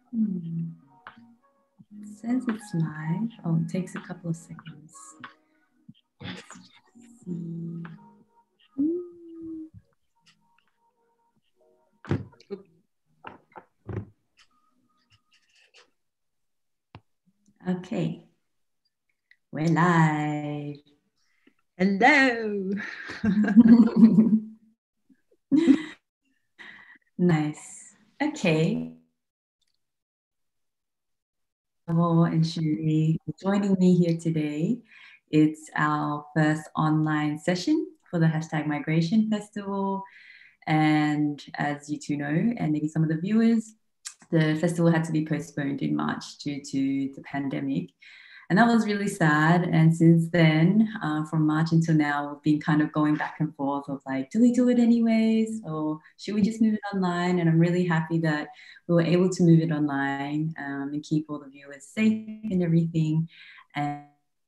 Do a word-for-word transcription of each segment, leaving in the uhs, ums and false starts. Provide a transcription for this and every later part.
Hmm. It says it's live. Oh, it takes a couple of seconds. Let's just see. Okay, we're live. Hello. Nice. Okay. And Sheree for joining me here today. It's our first online session for the hashtag Mygration Festival. And as you two know, and maybe some of the viewers, the festival had to be postponed in March due to the pandemic. And that was really sad. And since then, uh, from March until now, we've been kind of going back and forth of like, do we do it anyways? Or should we just move it online? And I'm really happy that we were able to move it online um, and keep all the viewers safe and everything. And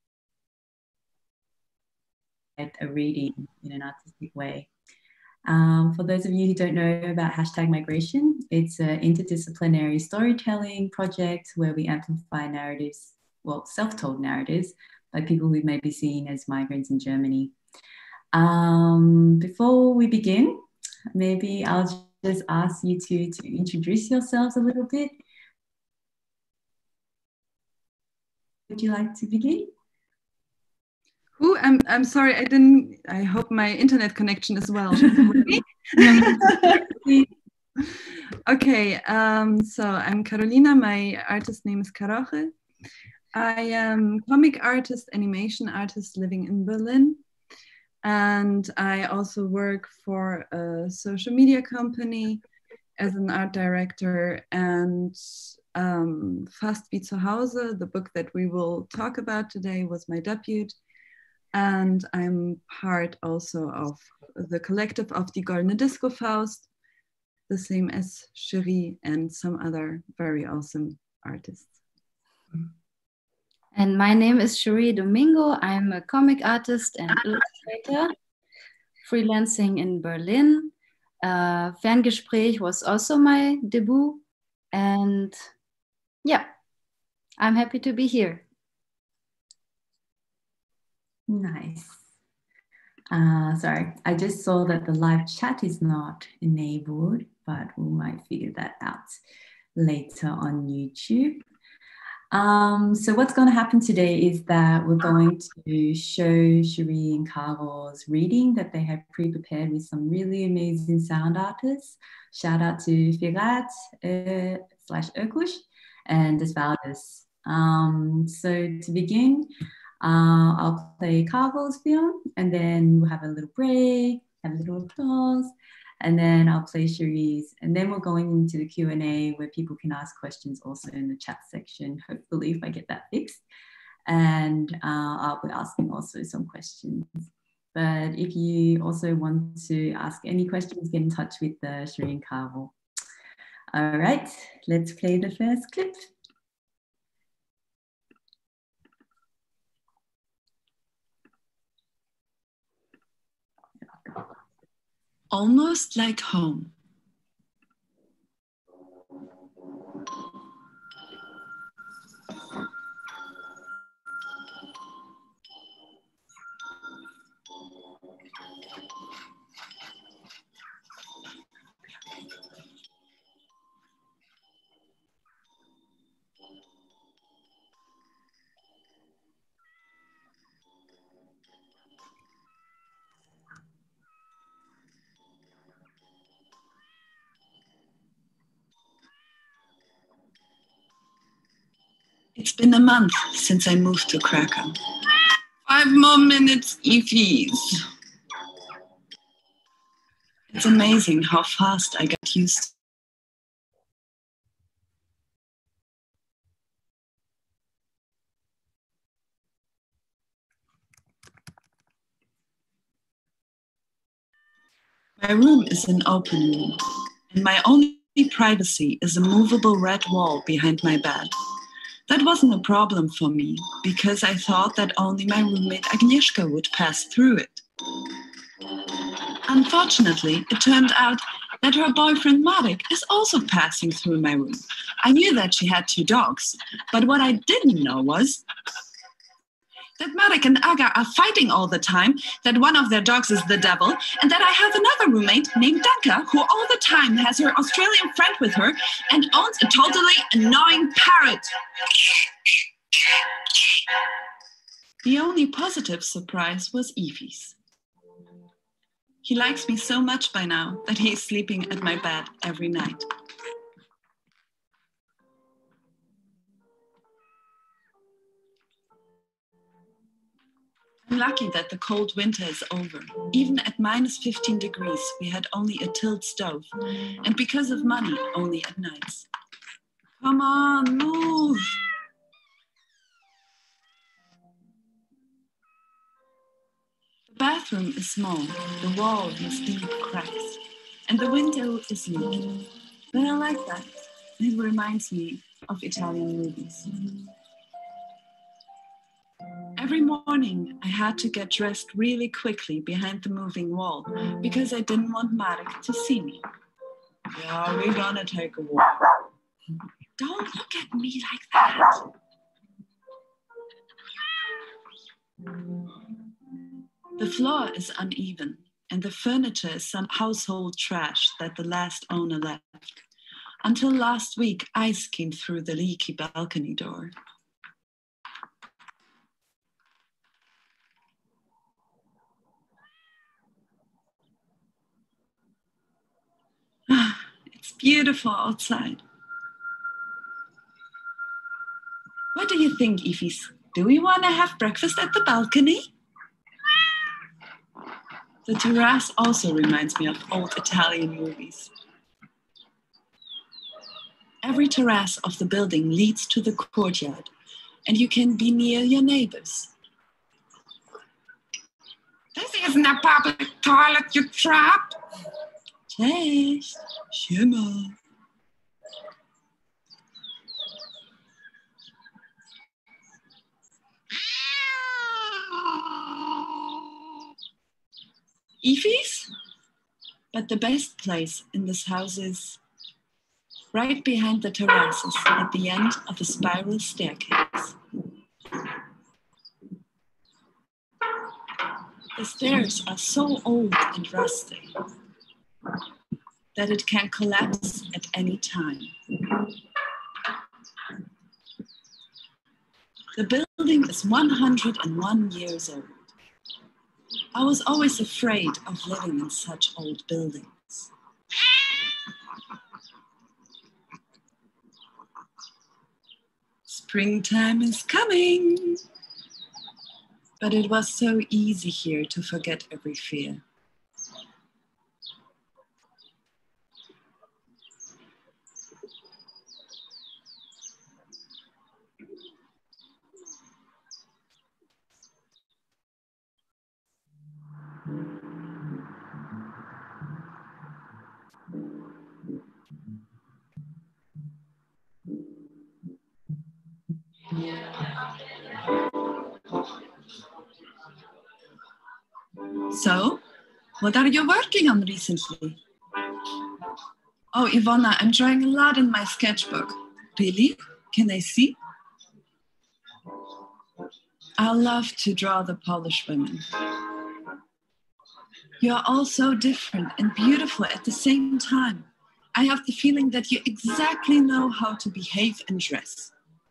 a reading in an artistic way. Um, for those of you who don't know about hashtag Mygration, it's an interdisciplinary storytelling project where we amplify narratives, well, self-told narratives by people who may be seen as migrants in Germany. Um, before we begin, maybe I'll just ask you two to introduce yourselves a little bit. Would you like to begin? Who? I'm, I'm sorry, I didn't, I hope my internet connection is well. Okay, um, so I'm Karolina, my artist name is Karochy. I am comic artist, animation artist living in Berlin. And I also work for a social media company as an art director, and um, Fast wie zu Hause, the book that we will talk about today, was my debut. And I'm part also of the collective of the Goldene Diskofaust, the same as Sheree and some other very awesome artists. And my name is Sheree Domingo. I'm a comic artist and illustrator, freelancing in Berlin. Uh, Ferngespräch was also my debut. And yeah, I'm happy to be here. Nice. Uh, sorry, I just saw that the live chat is not enabled, but we might figure that out later on YouTube. Um, so what's going to happen today is that we're going to show Sheree and Karol's reading that they have pre-prepared with some really amazing sound artists. Shout out to Firat uh, slash Erkush and Desvaldes. Um, so to begin, Uh, I'll play Karol's film, and then we'll have a little break, have a little applause, and then I'll play Sheree's, and then we're going into the Q and A where people can ask questions also in the chat section, hopefully if I get that fixed. And uh, I'll be asking also some questions. But if you also want to ask any questions, get in touch with uh, Sheree and Karol. All right, let's play the first clip. Almost like home. It's been a month since I moved to Krakow. Five more minutes, Ifis. It's amazing how fast I got used to. My room is an open room, and my only privacy is a movable red wall behind my bed. That wasn't a problem for me, because I thought that only my roommate Agnieszka would pass through it. Unfortunately, it turned out that her boyfriend Marek is also passing through my room. I knew that she had two dogs, but what I didn't know was that Marek and Aga are fighting all the time, that one of their dogs is the devil, and that I have another roommate named Danka who all the time has her Australian friend with her and owns a totally annoying parrot. The only positive surprise was Evie's. He likes me so much by now that he is sleeping at my bed every night. I'm lucky that the cold winter is over. Even at minus fifteen degrees, we had only a tilt stove, and because of money, only at nights. Come on, move! The bathroom is small, the wall has deep cracks, and the window is leaky. But I like that. It reminds me of Italian movies. Every morning, I had to get dressed really quickly behind the moving wall because I didn't want Marek to see me. Yeah, we're gonna take a walk. Don't look at me like that. The floor is uneven, and the furniture is some household trash that the last owner left. Until last week, ice came through the leaky balcony door. It's beautiful outside. What do you think, Ifis? Do we want to have breakfast at the balcony? The terrace also reminds me of old Italian movies. Every terrace of the building leads to the courtyard, and you can be near your neighbors. This isn't a public toilet, you trap! Cześć, siema. Ifis? But the best place in this house is right behind the terraces at the end of a spiral staircase. The stairs are so old and rusty that it can collapse at any time. The building is one hundred one years old. I was always afraid of living in such old buildings. Springtime is coming. But it was so easy here to forget every fear. So, what are you working on recently? Oh, Ivona, I'm drawing a lot in my sketchbook. Really? Can I see? I love to draw the Polish women. You are all so different and beautiful at the same time. I have the feeling that you exactly know how to behave and dress.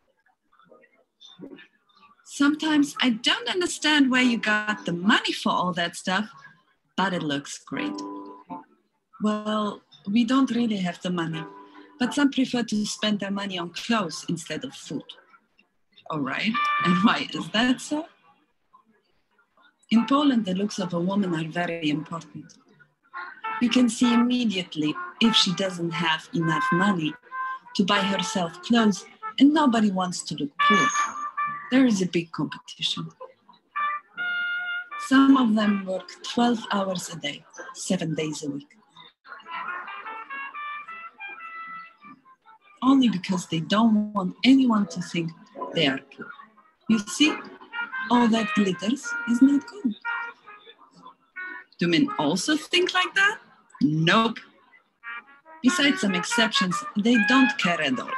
Sometimes I don't understand where you got the money for all that stuff, but it looks great. Well, we don't really have the money, but some prefer to spend their money on clothes instead of food. All right, and why is that so? In Poland, the looks of a woman are very important. You can see immediately if she doesn't have enough money to buy herself clothes, and nobody wants to look poor. There is a big competition. Some of them work twelve hours a day, seven days a week. Only because they don't want anyone to think they are poor. You see, all that glitters is not good. Do men also think like that? Nope. Besides some exceptions, they don't care at all.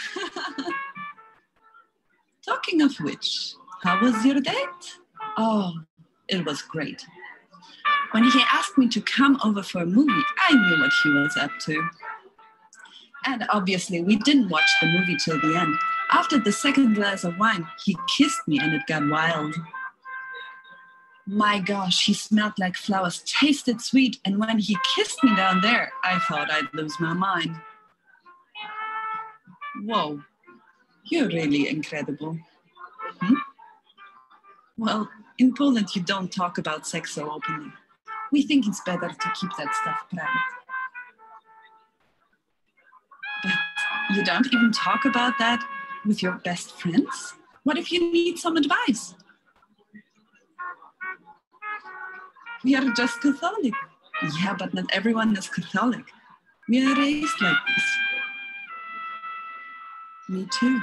Talking of which, how was your date? Oh, it was great. When he asked me to come over for a movie, I knew what he was up to. And obviously, we didn't watch the movie till the end. After the second glass of wine, he kissed me and it got wild. My gosh, he smelled like flowers, tasted sweet, and when he kissed me down there, I thought I'd lose my mind. Whoa, you're really incredible. Hmm? Well, in Poland, you don't talk about sex so openly. We think it's better to keep that stuff private. But you don't even talk about that with your best friends? What if you need some advice? We are just Catholic. Yeah, but not everyone is Catholic. We are raised like this. Me too.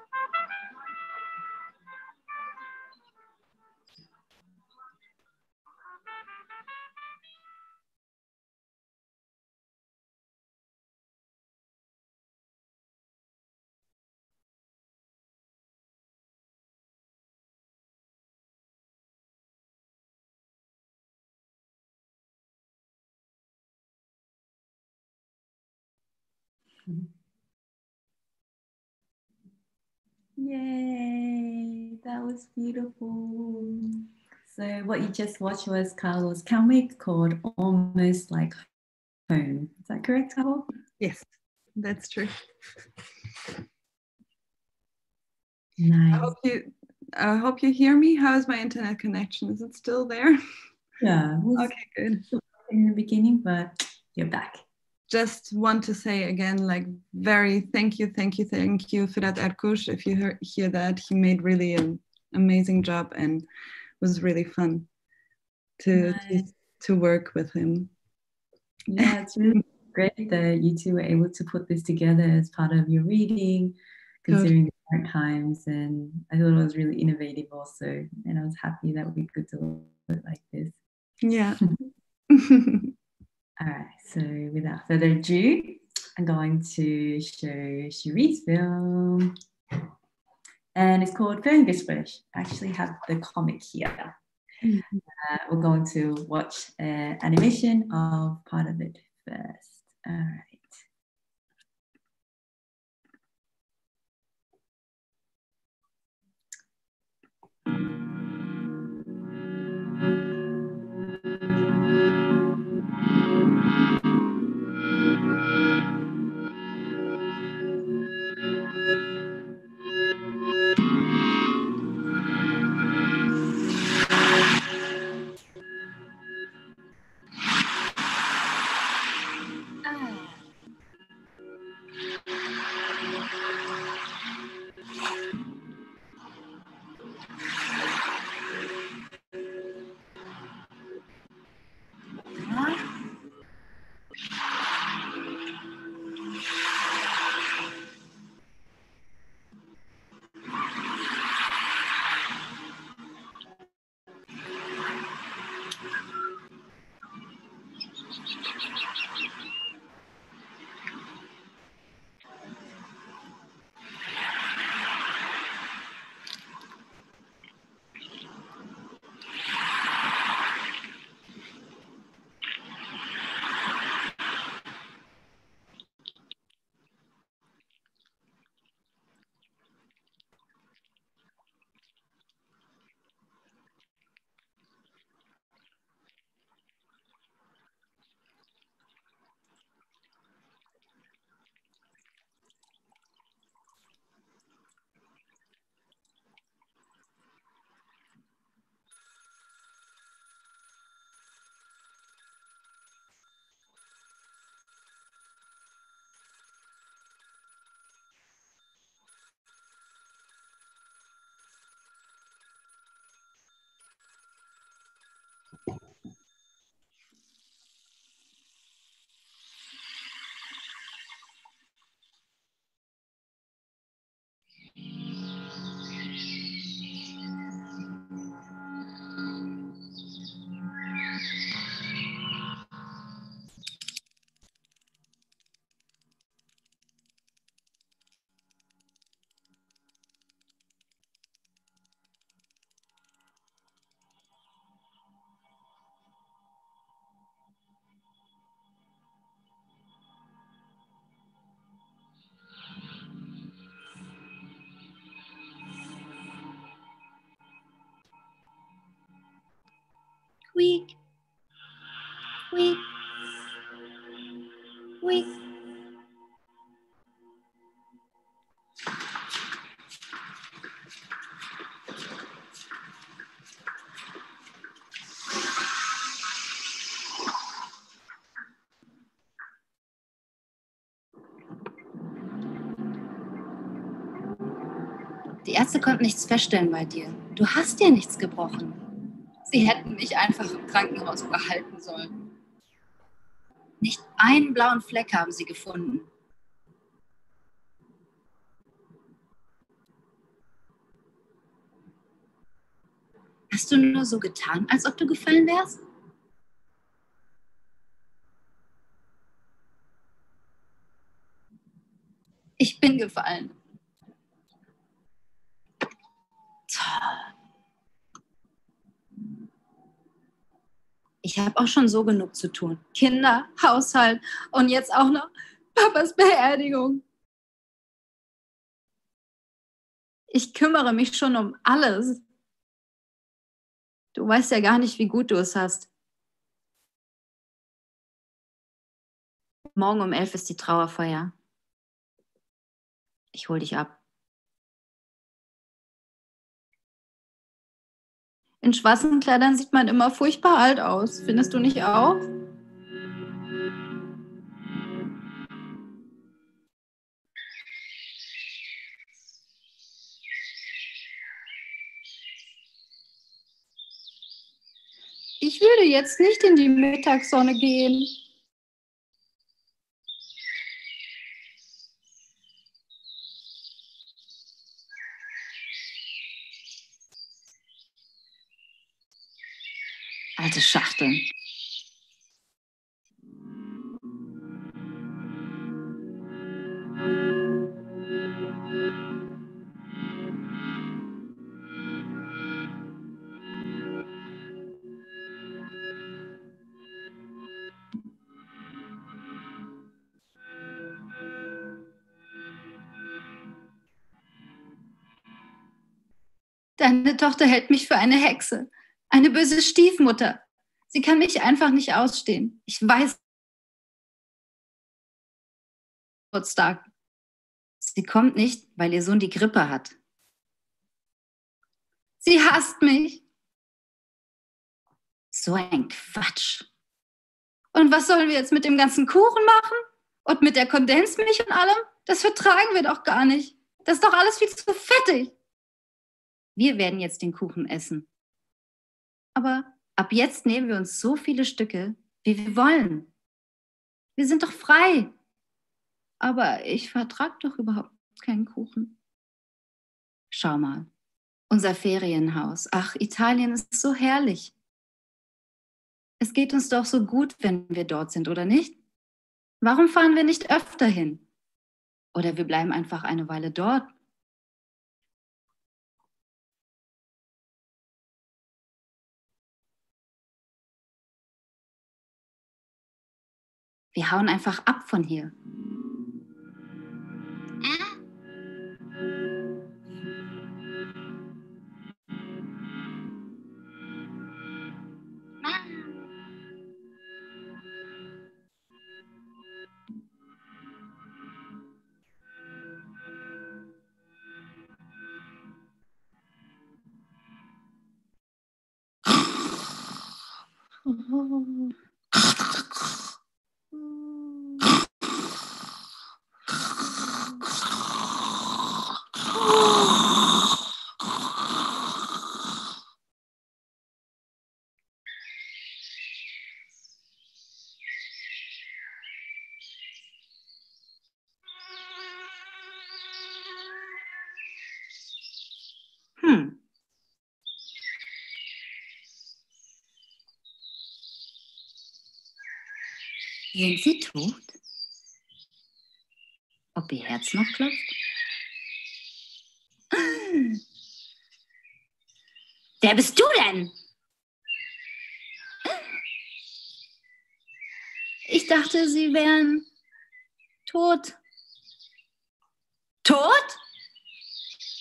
Yay, that was beautiful. So what you just watched was Carlos' comic called Almost Like Home. Is that correct, Carol? Yes, that's true. Nice. I hope you, I hope you hear me. How is my internet connection? Is it still there? Yeah, it was Okay, good. in the beginning, but you're back. Just want to say again, like, very thank you, thank you, thank you, Firat Erkush. If you hear, hear that, he made really an amazing job and was really fun to, Nice. to, to work with him. Yeah, it's really great that you two were able to put this together as part of your reading, considering the current times. And I thought it was really innovative also. And I was happy that we could do it like this. Yeah. All right, so without further ado, I'm going to show Sheree's film. And it's called Ferngespräch. I actually have the comic here. Mm-hmm. Uh, we're going to watch an animation of part of it first. All right. Squeak. Squeak. Squeak. Die Ärzte konnten nichts feststellen bei dir. Du hast dir nichts gebrochen. Sie hätten mich einfach im Krankenhaus behalten sollen. Nicht einen blauen Fleck haben sie gefunden. Hast du nur so getan, als ob du gefallen wärst? Ich bin gefallen. Ich habe auch schon so genug zu tun. Kinder, Haushalt und jetzt auch noch Papas Beerdigung. Ich kümmere mich schon um alles. Du weißt ja gar nicht, wie gut du es hast. Morgen um elf ist die Trauerfeier. Ich hol dich ab. In schwarzen Kleidern sieht man immer furchtbar alt aus. Findest du nicht auch? Ich würde jetzt nicht in die Mittagssonne gehen. Alte Schachteln. Deine Tochter hält mich für eine Hexe, eine böse Stiefmutter. Sie kann mich einfach nicht ausstehen. Ich weiß, Geburtstag. Sie kommt nicht, weil ihr Sohn die Grippe hat. Sie hasst mich. So ein Quatsch. Und was sollen wir jetzt mit dem ganzen Kuchen machen? Und mit der Kondensmilch und allem? Das vertragen wir doch gar nicht. Das ist doch alles viel zu fettig. Wir werden jetzt den Kuchen essen. Aber ab jetzt nehmen wir uns so viele Stücke, wie wir wollen. Wir sind doch frei. Aber ich vertrage doch überhaupt keinen Kuchen. Schau mal, unser Ferienhaus. Ach, Italien ist so herrlich. Es geht uns doch so gut, wenn wir dort sind, oder nicht? Warum fahren wir nicht öfter hin? Oder wir bleiben einfach eine Weile dort. Wir hauen einfach ab von hier. Hm. Sind Sie tot? Ob Ihr Herz noch klopft? Wer bist du denn? Ich dachte, Sie wären tot. Tot?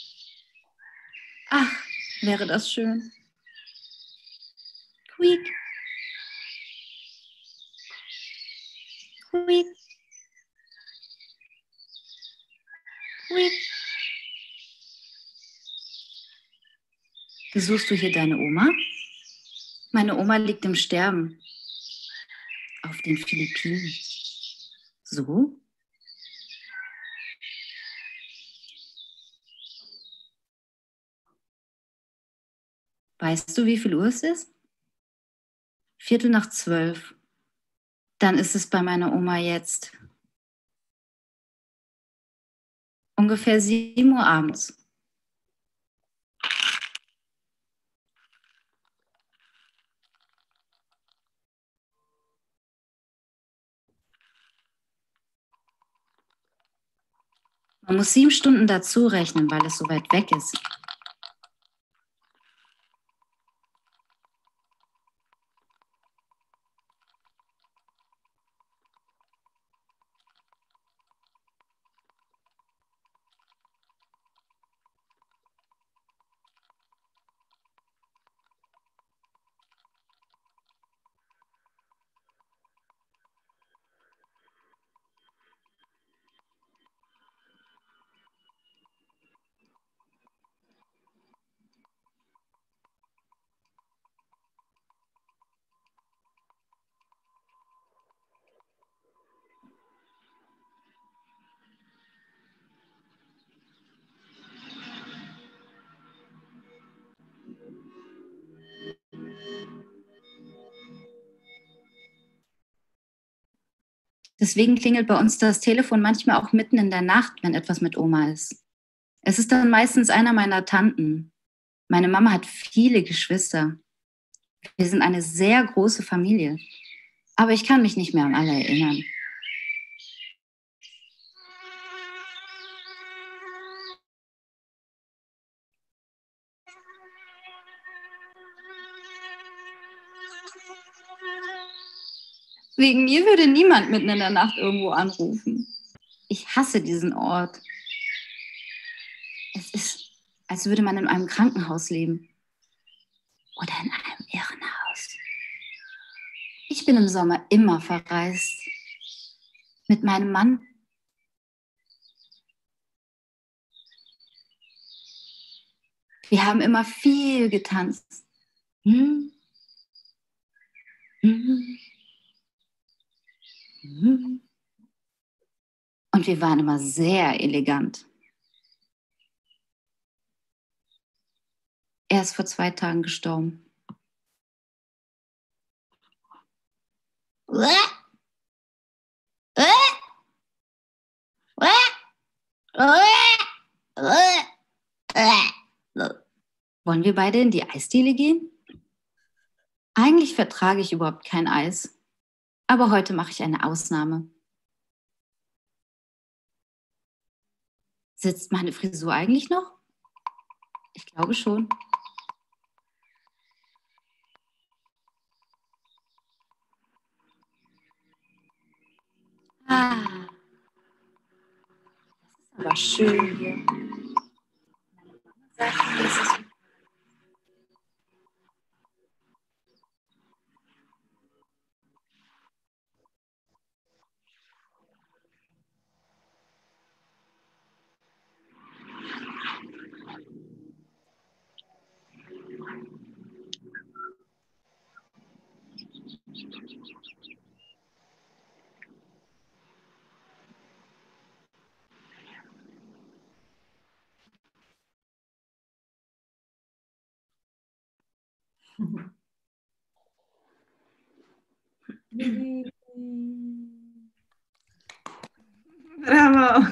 Ach, wäre das schön. Quiek, Quiek. Quiek. Besuchst du hier deine Oma? Meine Oma liegt im Sterben. Auf den Philippinen. So? Weißt du, wie viel Uhr es ist? Viertel nach zwölf. Dann ist es bei meiner Oma jetzt ungefähr sieben Uhr abends. Man muss sieben Stunden dazu rechnen, weil es so weit weg ist. Deswegen klingelt bei uns das Telefon manchmal auch mitten in der Nacht, wenn etwas mit Oma ist. Es ist dann meistens einer meiner Tanten. Meine Mama hat viele Geschwister. Wir sind eine sehr große Familie. Aber ich kann mich nicht mehr an alle erinnern. Wegen mir würde niemand mitten in der Nacht irgendwo anrufen. Ich hasse diesen Ort. Es ist, als würde man in einem Krankenhaus leben. Oder in einem Irrenhaus. Ich bin im Sommer immer verreist. Mit meinem Mann. Wir haben immer viel getanzt. Hm? Hm? Hm? Und wir waren immer sehr elegant. Er ist vor zwei Tagen gestorben. Wollen wir beide in die Eisdiele gehen? Eigentlich vertrage ich überhaupt kein Eis. Aber heute mache ich eine Ausnahme. Sitzt meine Frisur eigentlich noch? Ich glaube schon. Ah, das ist aber schön hier. Meine Mama sagt, das ist Bravo.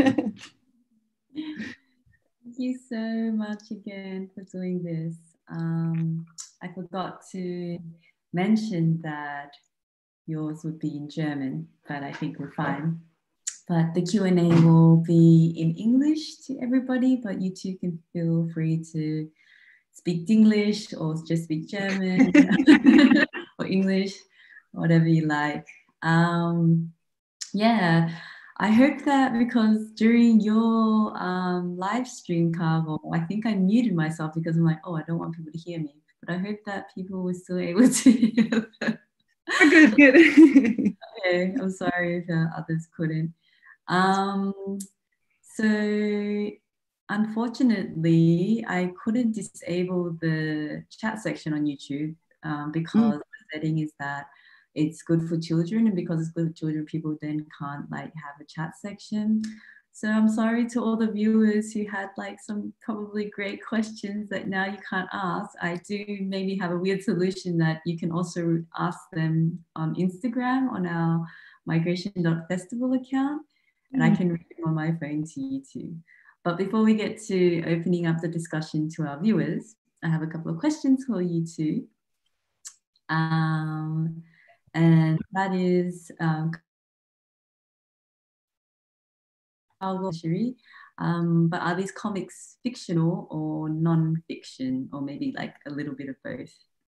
Thank you so much again for doing this. Um, I forgot to mention that yours would be in German, but I think we're fine. But the Q and A will be in English to everybody, but you too can feel free to speak English or just speak German or English, whatever you like. Um, yeah, I heard that because during your um, live stream, Carol, I think I muted myself because I'm like, oh, I don't want people to hear me. But I heard that people were still able to hear them. Good, good. okay. I'm sorry if uh, others couldn't. Um, so unfortunately, I couldn't disable the chat section on YouTube um, because mm. the setting is that it's good for children, and because it's good for children, people then can't like have a chat section. So I'm sorry to all the viewers who had like some probably great questions that now you can't ask. I do maybe have a weird solution that you can also ask them on Instagram on our mygration dot festival account, and I can read them on my phone to you too. But before we get to opening up the discussion to our viewers, I have a couple of questions for you too. Um, and that is, um, Sheree, um, but are these comics fictional or non-fiction, or maybe like a little bit of both?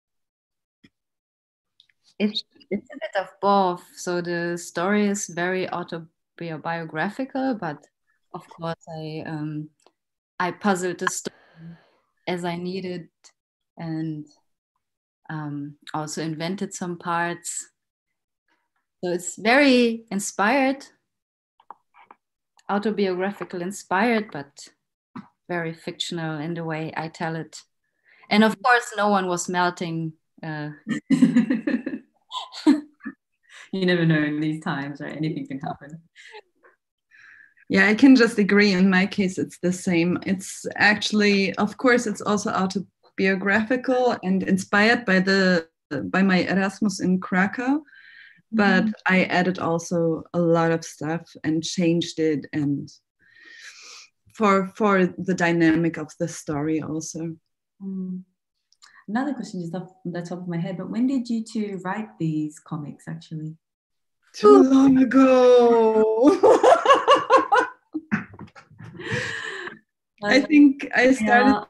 It's, it's a bit of both. So the story is very autobiographical, but of course I um, I puzzled the story as I needed, and um, also invented some parts. So it's very inspired, autobiographical inspired, but very fictional in the way I tell it. And of course, no one was melting. Uh, You never know in these times, right? Anything can happen. Yeah, I can just agree. In my case, it's the same. It's actually, of course, it's also autobiographical and inspired by the by my Erasmus in Krakow. But mm. I added also a lot of stuff and changed it, and for for the dynamic of the story also. Mm. Another question just off the top of my head, but when did you two write these comics actually? Too long ago. I think I started.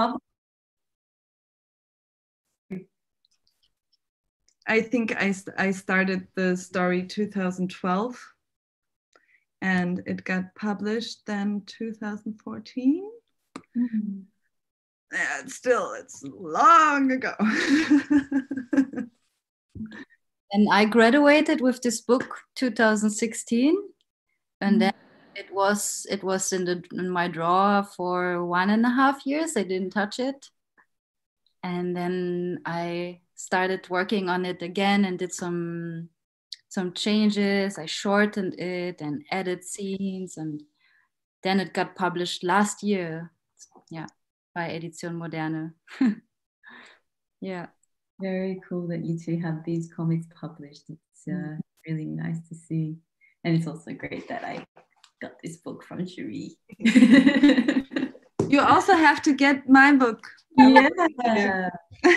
I think I, I started the story two thousand twelve, and it got published then two thousand fourteen. Mm-hmm. Yeah, it's still, it's long ago. And I graduated with this book two thousand sixteen, and mm-hmm. then it was it was in the in my drawer for one and a half years. I didn't touch it, and then I started working on it again and did some some changes. I shortened it and added scenes, and then it got published last year. Yeah, by Edition Moderne. Yeah. Very cool that you two have these comics published. It's uh, really nice to see. And it's also great that I got this book from Sheree. You also have to get my book. Yeah.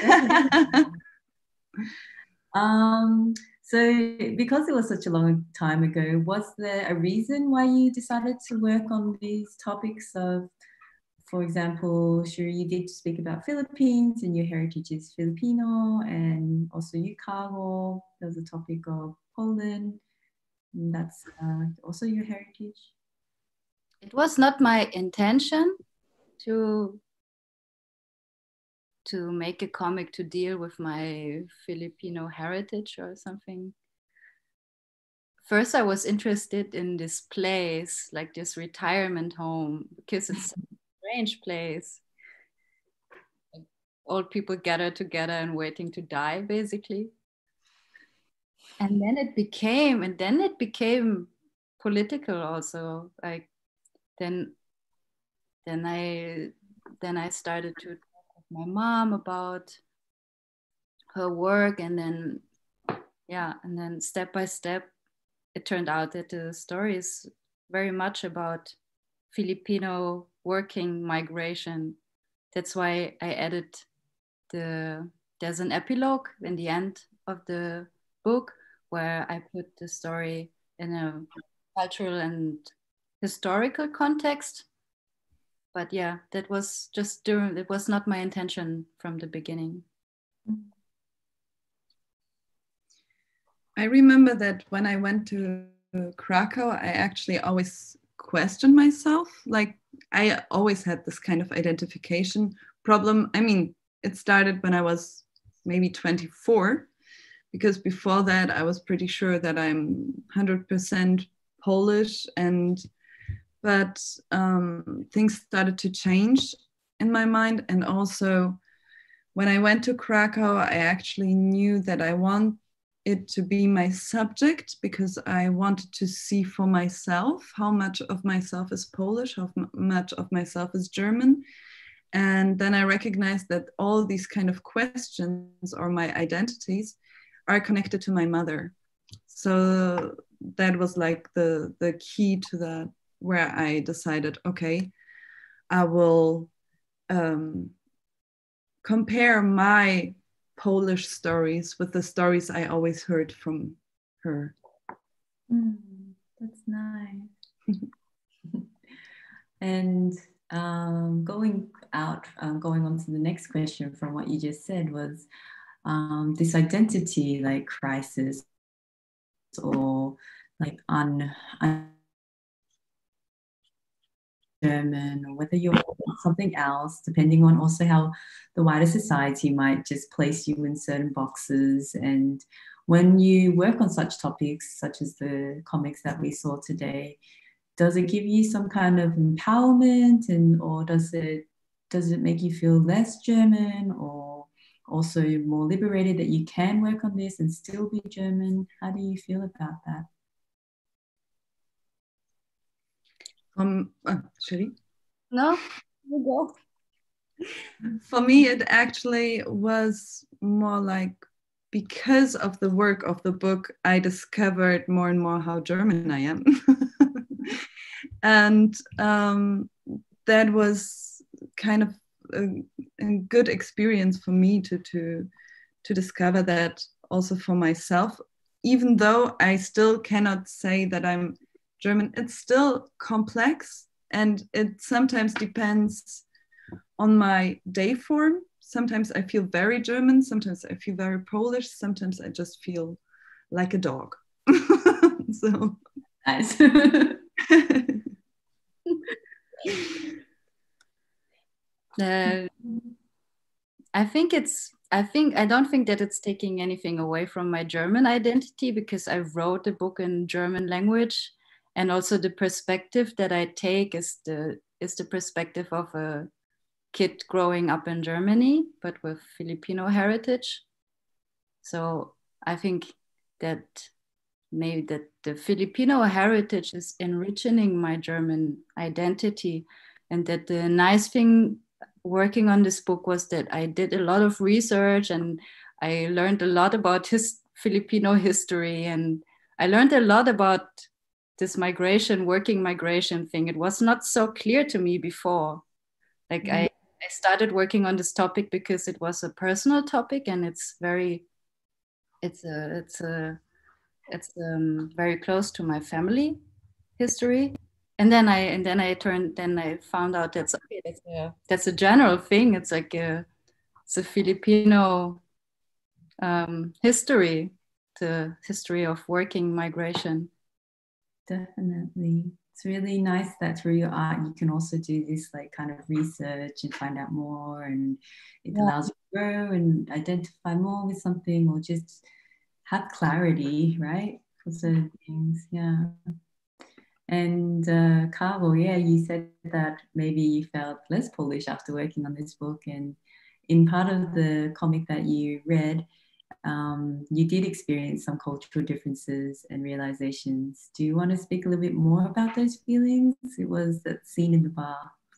um, so because it was such a long time ago, was there a reason why you decided to work on these topics of, for example, Sheree, you did speak about Philippines and your heritage is Filipino, and also you, Karo, there's a topic of Poland, and that's uh, also your heritage. It was not my intention to, to make a comic to deal with my Filipino heritage or something. First, I was interested in this place, like this retirement home, because it's strange place. Like, old people gather together and waiting to die, basically. And then it became, and then it became political also. Like then, then I, then I started to talk with my mom about her work, and then, yeah, and then step by step, it turned out that the story is very much about Filipino working migration. That's why I added the, there's an epilogue in the end of the book where I put the story in a cultural and historical context. But yeah, that was just during, it was not my intention from the beginning. I remember that when I went to Krakow, I actually always questioned myself. Like I always had this kind of identification problem. I mean, it started when I was maybe twenty-four, because before that I was pretty sure that I'm one hundred percent Polish, and but um, things started to change in my mind. And also when I went to Krakow, I actually knew that I want it to be my subject, because I wanted to see for myself how much of myself is Polish, how much of myself is German. And then I recognized that all these kind of questions or my identities are connected to my mother. So that was like the, the key to that, where I decided, okay, I will um, compare my Polish stories with the stories I always heard from her. Mm, that's nice. And um, going out, um, going on to the next question from what you just said was um, this identity like crisis or like un, un German, or whether you're something else, depending on also how the wider society might just place you in certain boxes. And when you work on such topics, such as the comics that we saw today, does it give you some kind of empowerment, and or does it does it make you feel less German, or also more liberated that you can work on this and still be German? How do you feel about that? Um, uh, Sheree? No, you go. For me, it actually was more like, because of the work of the book, I discovered more and more how German I am. And um, that was kind of a, a good experience for me to, to, to discover that also for myself. Even though I still cannot say that I'm German, it's still complex, and it sometimes depends on my day form. Sometimes I feel very German, sometimes I feel very Polish, sometimes I just feel like a dog. So Nice. uh, I think it's I think I don't think that it's taking anything away from my German identity, because I wrote the book in German language, and also the perspective that I take is the is the perspective of a kid growing up in Germany, but with Filipino heritage. So I think that maybe that the Filipino heritage is enriching my German identity, and that the nice thing working on this book was that I did a lot of research, and I learned a lot about his Filipino history, and I learned a lot about this migration, working migration thing. It was not so clear to me before. Like mm-hmm. I, I started working on this topic because it was a personal topic, and it's very, it's a, it's a, it's um, very close to my family history. And then I and then I turned then I found out that's okay, that's a that's a general thing. It's like a it's a Filipino um, history, the history of working migration. Definitely. It's really nice that through your art you can also do this like kind of research and find out more, and it yeah. allows you to grow and identify more with something, or just have clarity, right, for certain things. Yeah. And uh, Karol, yeah, you said that maybe you felt less Polish after working on this book, and in part of the comic that you read, um, you did experience some cultural differences and realizations. Do you want to speak a little bit more about those feelings? It was that scene in the bar.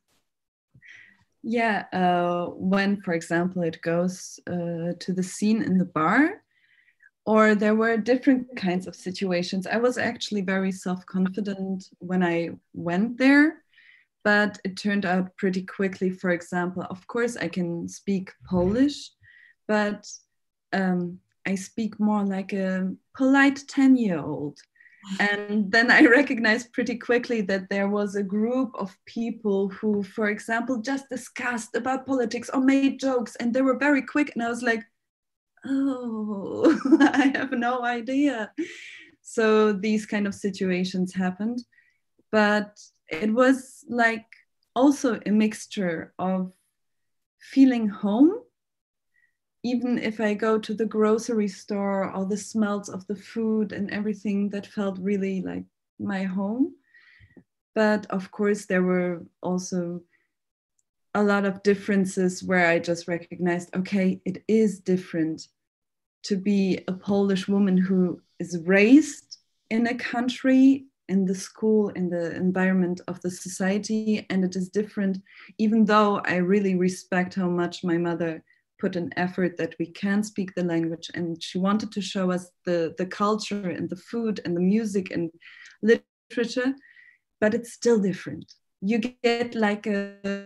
Yeah, uh, when, for example, it goes uh, to the scene in the bar, or there were different kinds of situations. I was actually very self-confident when I went there, but it turned out pretty quickly. For example, of course, I can speak Polish, but um, I speak more like a polite ten-year-old. And then I recognized pretty quickly that there was a group of people who, for example, just discussed about politics or made jokes, and they were very quick. And I was like, oh, I have no idea. So these kind of situations happened, but it was like also a mixture of feeling home even if I go to the grocery store, all the smells of the food and everything, that felt really like my home. But of course, there were also a lot of differences where I just recognized, okay, it is different to be a Polish woman who is raised in a country, in the school, in the environment of the society, and it is different, even though I really respect how much my mother put an effort that we can speak the language, and she wanted to show us the, the culture and the food and the music and literature, but it's still different. You get like a,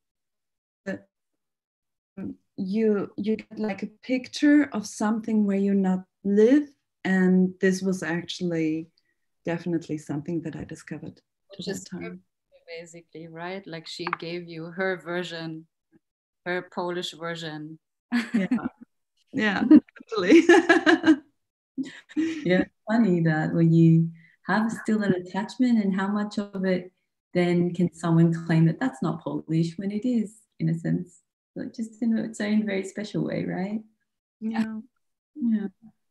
you you get like a picture of something where you not live, and this was actually definitely something that I discovered to that time. Basically, right? Like she gave you her version, her Polish version. Yeah, yeah, totally. Yeah, it's funny that when you have still an attachment, and how much of it then can someone claim that that's not Polish when it is, in a sense, like just in its own very special way, right? Yeah. Yeah.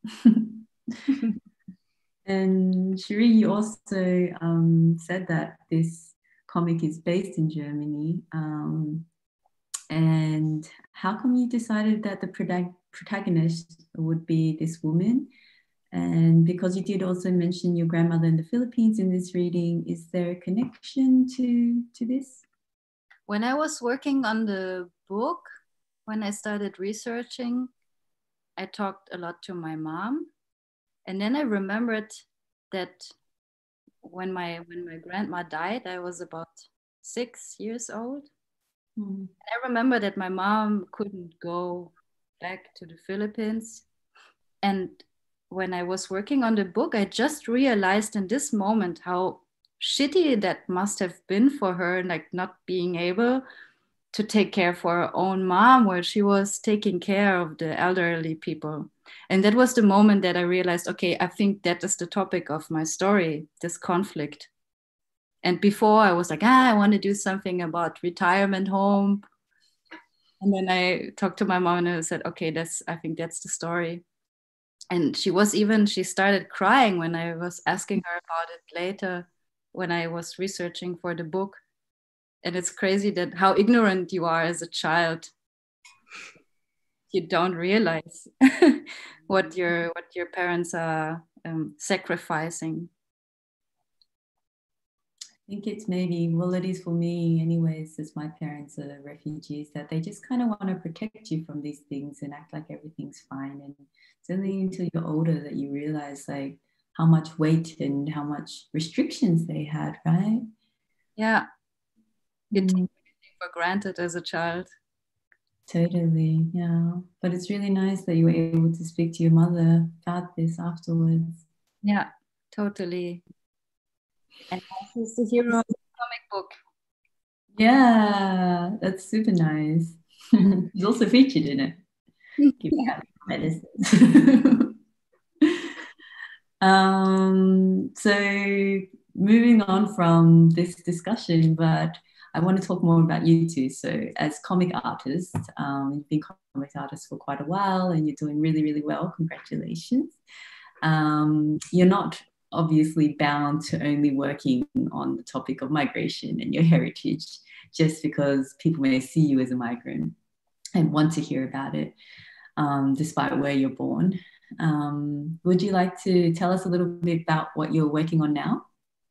And Sheree, you also um, said that this comic is based in Germany. Um, and how come you decided that the protag- protagonist would be this woman? And because you did also mention your grandmother in the Philippines in this reading, is there a connection to, to this? When I was working on the book, when I started researching, I talked a lot to my mom. And then I remembered that when my when my grandma died, I was about six years old. Mm. I remember that my mom couldn't go back to the Philippines. And when I was working on the book, I just realized in this moment how shitty that must have been for her, like not being able to take care for her own mom, where she was taking care of the elderly people. And that was the moment that I realized, okay, I think that is the topic of my story, this conflict. And before I was like, ah, I want to do something about retirement home. And then I talked to my mom and I said, okay, that's, I think that's the story. And she was even, she started crying when I was asking her about it later, when I was researching for the book. And it's crazy that how ignorant you are as a child. You don't realize what your what your parents are um, sacrificing. I think it's maybe, well, it is for me anyways, as my parents are refugees, that they just kind of want to protect you from these things and act like everything's fine. And it's only until you're older that you realize like how much weight and how much restrictions they had, right? Yeah. You take everything for granted as a child. Totally, yeah. But it's really nice that you were able to speak to your mother about this afterwards. Yeah, totally. And she's the hero of the comic book. Yeah, that's super nice. He's also featured in it. Giving out medicines. um, so moving on from this discussion, but I want to talk more about you two. So as comic artists, um, you've been comic artists for quite a while and you're doing really, really well. Congratulations. Um, you're not obviously bound to only working on the topic of migration and your heritage just because people may see you as a migrant and want to hear about it, um, despite where you're born. Um, would you like to tell us a little bit about what you're working on now?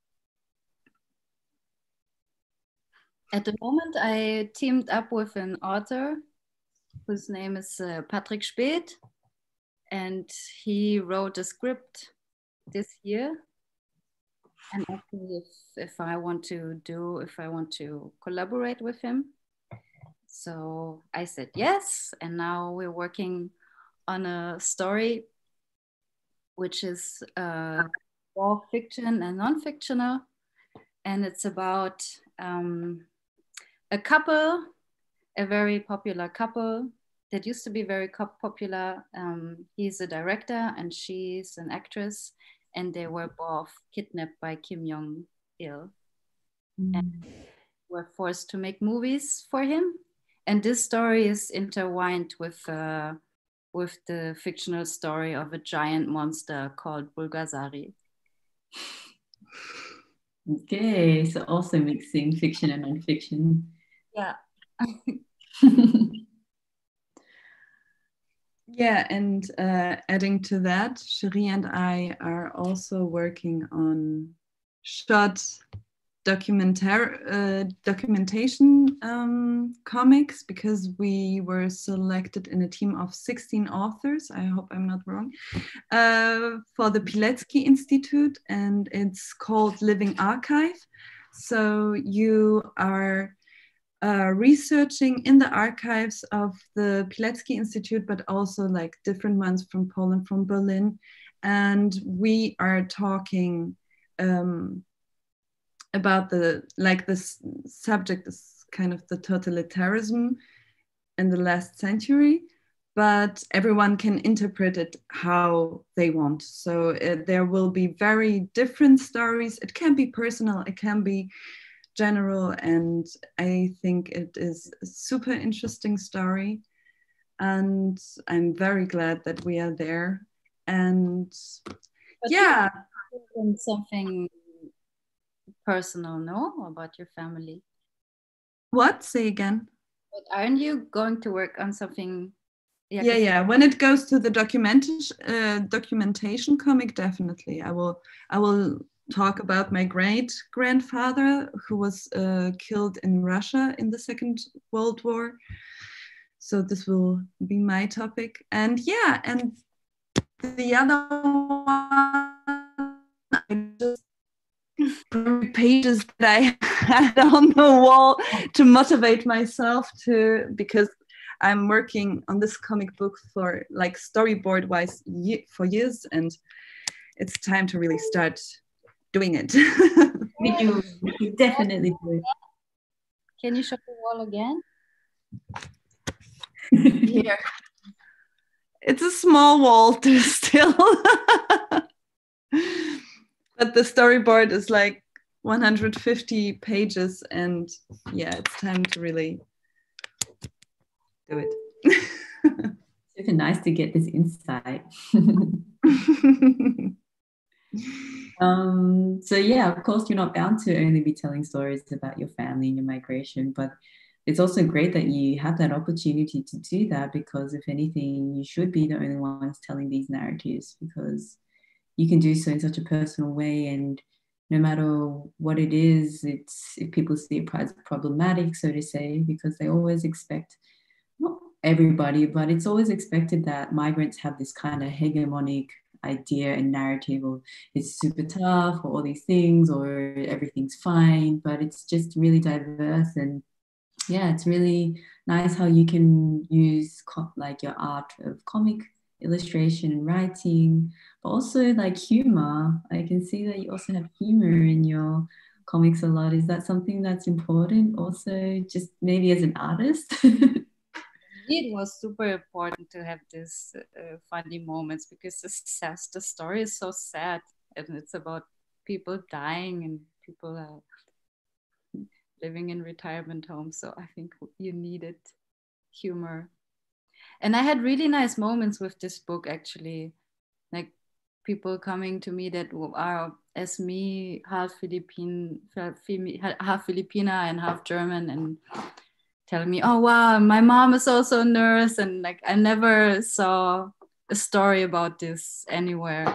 At the moment, I teamed up with an author whose name is uh, Patrick Speth, and he wrote a script this year. And asked me if, if I want to do, if I want to collaborate with him. So I said yes, and now we're working on a story which is uh, both fiction and non-fictional, and it's about um, a couple, a very popular couple that used to be very popular. Um, he's a director and she's an actress, and they were both kidnapped by Kim Jong-il mm. and were forced to make movies for him. And this story is intertwined with uh, with the fictional story of a giant monster called Bulgasari. Okay, so also mixing fiction and non-fiction. Yeah. Yeah, and uh, adding to that, Sheree and I are also working on short documentar uh, documentation um, comics, because we were selected in a team of sixteen authors, I hope I'm not wrong, uh, for the Pilecki Institute, and it's called Living Archive. So you are Uh, researching in the archives of the Pilecki Institute, but also like different ones from Poland, from Berlin. And we are talking um, about the, like this subject is kind of the totalitarianism in the last century, but everyone can interpret it how they want. So uh, there will be very different stories. It can be personal, it can be general, and I think it is a super interesting story, and I'm very glad that we are there. And but yeah, something personal, no, about your family. What? Say again. But aren't you going to work on something? Yeah, yeah, yeah. When it goes to the documentation uh, documentation comic, definitely I will I will talk about my great grandfather who was uh, killed in Russia in the Second World War. So this will be my topic. And yeah, and the other one, I just pages that I had on the wall to motivate myself to, because I'm working on this comic book for like storyboard wise for years, and it's time to really start doing it. We do. We definitely do. Can you show the wall again? Here. It's a small wall to still. But the storyboard is like one hundred fifty pages, and yeah, it's time to really do it. Super nice to get this insight. Um, so yeah, of course, you're not bound to only be telling stories about your family and your migration, but it's also great that you have that opportunity to do that, because if anything, you should be the only ones telling these narratives, because you can do so in such a personal way. And no matter what it is, it's, if people see it as problematic, so to say, because they always expect, not everybody, but it's always expected that migrants have this kind of hegemonic idea and narrative of it's super tough or all these things or everything's fine, but it's just really diverse. And yeah, it's really nice how you can use co- like your art of comic illustration and writing, but also like humor. I can see that you also have humor in your comics a lot. Is that something that's important also, just maybe as an artist? It was super important to have these uh, funny moments, because the, sad, the story is so sad, and it's about people dying and people uh, living in retirement homes. So I think you needed humor. And I had really nice moments with this book, actually, like people coming to me that are as me, half Philippine, half Filipina and half German, and telling me, oh wow, my mom is also a nurse, and like I never saw a story about this anywhere.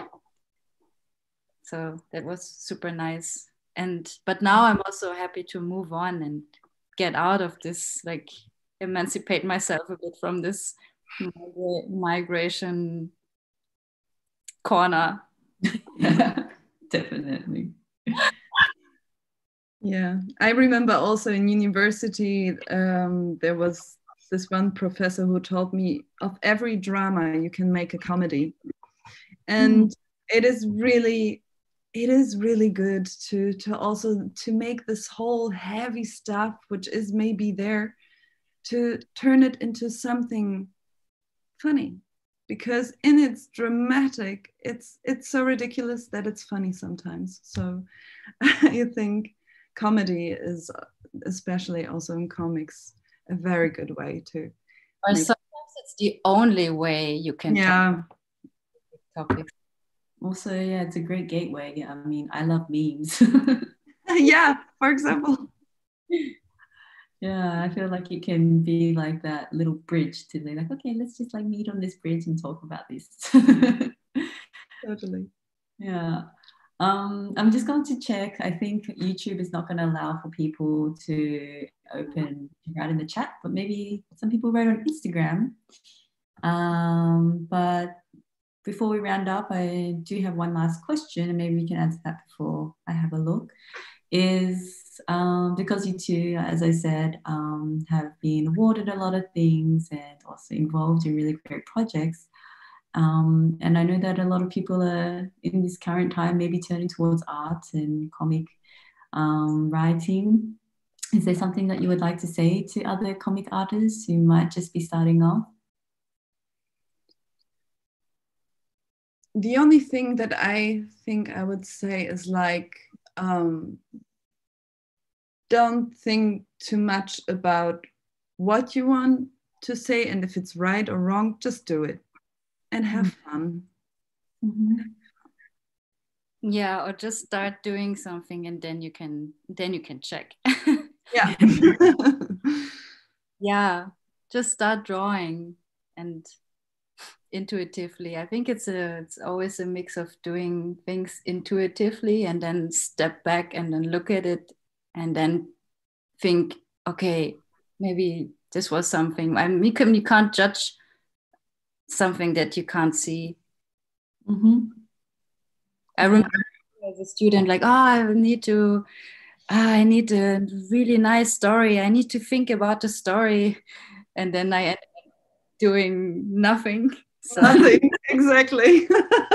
So that was super nice. And but now I'm also happy to move on and get out of this, like emancipate myself a bit from this migra- migration corner. Yeah, definitely. Yeah, I remember also in university, um, there was this one professor who told me, of every drama you can make a comedy. And mm. it is really, it is really good to, to also to make this whole heavy stuff, which is maybe there, to turn it into something funny. Because in its dramatic, it's it's so ridiculous that it's funny sometimes. So I think comedy is, especially also in comics, a very good way to or make... sometimes it's the only way you can Yeah. talk topics. Also, yeah, it's a great gateway. I mean, I love memes. Yeah, for example. Yeah, I feel like it can be like that little bridge to be like, okay, let's just like meet on this bridge and talk about this. Totally. Yeah. Um, I'm just going to check. I think YouTube is not going to allow for people to open write in the chat, but maybe some people write on Instagram. Um, but before we round up, I do have one last question, and maybe we can answer that before I have a look. Is um, because you two, as I said, um, have been awarded a lot of things and also involved in really great projects. Um, and I know that a lot of people are in this current time maybe turning towards art and comic um, writing. Is there something that you would like to say to other comic artists who might just be starting off? The only thing that I think I would say is like, um, don't think too much about what you want to say, and if it's right or wrong, just do it and have fun. Mm-hmm. Yeah, or just start doing something and then you can then you can check. Yeah. Yeah, just start drawing and intuitively. I think it's a it's always a mix of doing things intuitively and then step back and then look at it and then think, okay, maybe this was something. I mean, you, can, you can't judge something that you can't see. Mm-hmm. I remember as a student, like, oh, I need to, ah, I need a really nice story. I need to think about the story, and then I ended up doing nothing. So. Nothing, exactly.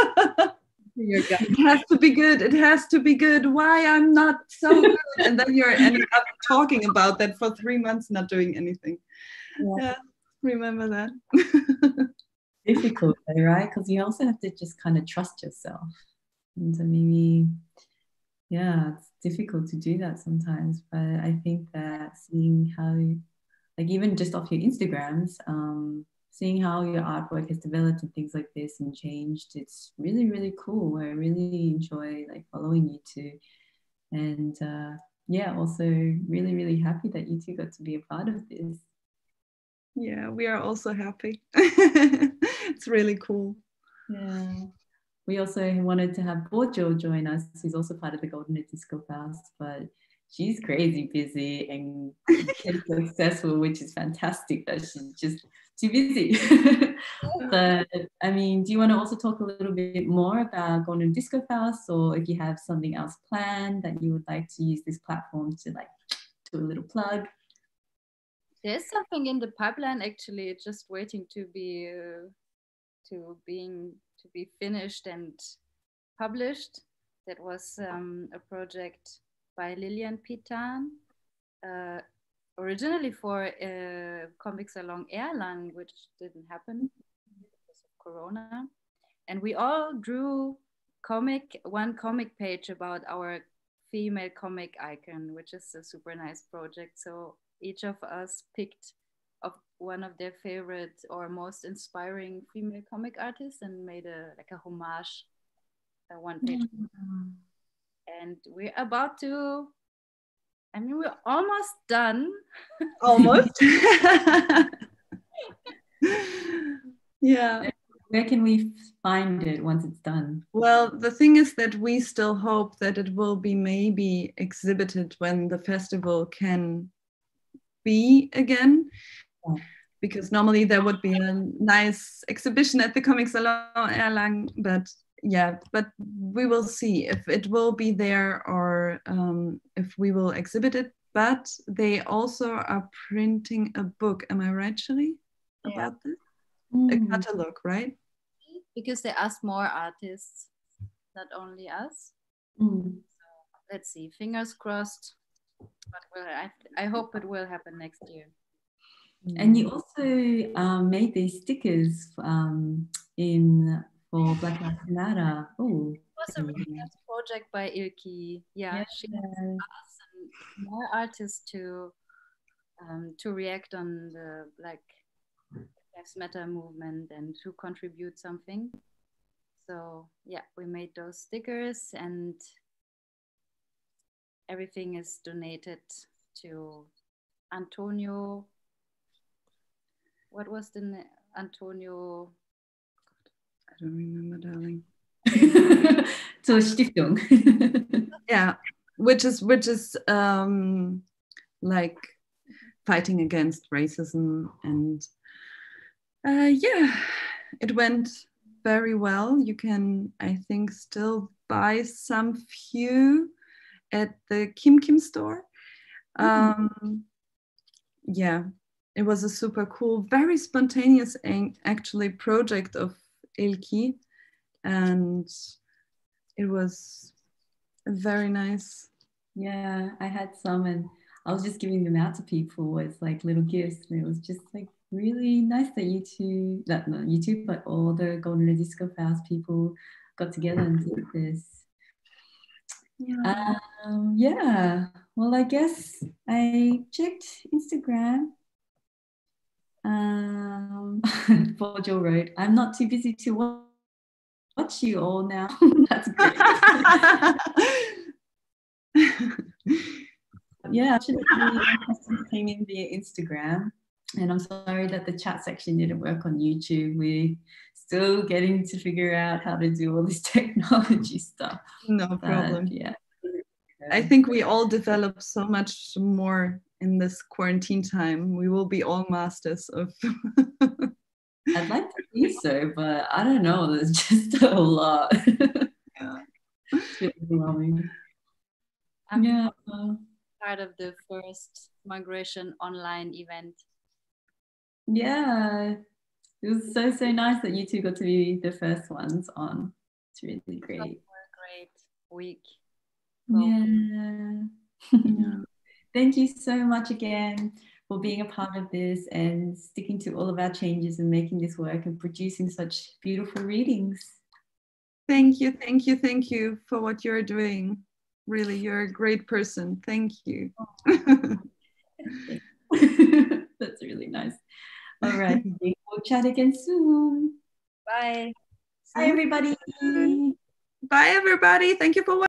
It has to be good. It has to be good. Why I'm not so good? And then you're ending up talking about that for three months, not doing anything. Yeah, yeah, remember that. Difficult, though, right? Because you also have to just kind of trust yourself. And so maybe, yeah, it's difficult to do that sometimes. But I think that seeing how, like even just off your Instagrams, um, seeing how your artwork has developed and things like this and changed, it's really, really cool. I really enjoy like following you two. And uh, yeah, also really, really happy that you two got to be a part of this. Yeah, we are also happy. It's really cool. Yeah. We also wanted to have Borjo join us, who's also part of the Goldene Diskofaust, but she's crazy busy and successful, which is fantastic that she's just too busy. But I mean, do you want to also talk a little bit more about Goldene Diskofaust, or if you have something else planned that you would like to use this platform to like do a little plug? There's something in the pipeline actually. It's just waiting to be uh, to being to be finished and published. That was um, a project by Lilian Pitan, uh, originally for uh, Comic Salon Erlangen, which didn't happen because of Corona. And we all drew comic one comic page about our female comic icon, which is a super nice project. So each of us picked of one of their favorite or most inspiring female comic artists and made a like a homage, a one page. Mm-hmm. And we're about to, I mean, we're almost done. Almost. Yeah. Where can we find it once it's done? Well, the thing is that we still hope that it will be maybe exhibited when the festival can be again, oh. Because normally there would be a nice exhibition at the Comic Salon Erlangen, but yeah, but we will see if it will be there or um, if we will exhibit it. But they also are printing a book. Am I right, Sheree, about yeah. this? Mm. A catalog, right? Because they asked more artists, not only us. Mm. So let's see, fingers crossed. But well, I, I hope it will happen next year. And you also um, made these stickers um, in for Black Lives Matter. Oh, it was a really nice project by Ilki. Yeah, yeah. She asked more artists to um, to react on the Black Lives Matter movement and to contribute something. So yeah, we made those stickers and everything is donated to Antonio. What was the name? Antonio? I don't remember, darling. Zur Stiftung. Yeah, which is which is um, like fighting against racism, and uh, yeah, it went very well. You can, I think, still buy some few at the Kim Kim store. Um, yeah, it was a super cool, very spontaneous actually project of Ilki, and it was very nice. Yeah, I had some and I was just giving them out to people as like little gifts, and it was just like really nice that you two, that not you two, but all the Goldene Diskofaust people got together and did this. Yeah. Um, yeah. Well, I guess I checked Instagram. Um, for Joe wrote, I'm not too busy to watch, watch you all now. That's great. Yeah, actually, questions came in via Instagram, and I'm sorry that the chat section didn't work on YouTube. We're still getting to figure out how to do all this technology stuff. No but, problem. Yeah. I think we all develop so much more in this quarantine time. We will be all masters of. I'd like to think so, but I don't know. There's just a lot. Yeah. It's really overwhelming. I'm yeah. part of the first Mygration online event. Yeah. It was so, so nice that you two got to be the first ones on. It's really great. It was a great week. Yeah. Yeah. Thank you so much again for being a part of this and sticking to all of our changes and making this work and producing such beautiful readings. Thank you, thank you, thank you for what you're doing. Really, you're a great person. Thank you. That's really nice. All right. We'll chat again soon. Bye. Bye, everybody. Bye, everybody. Thank you for watching.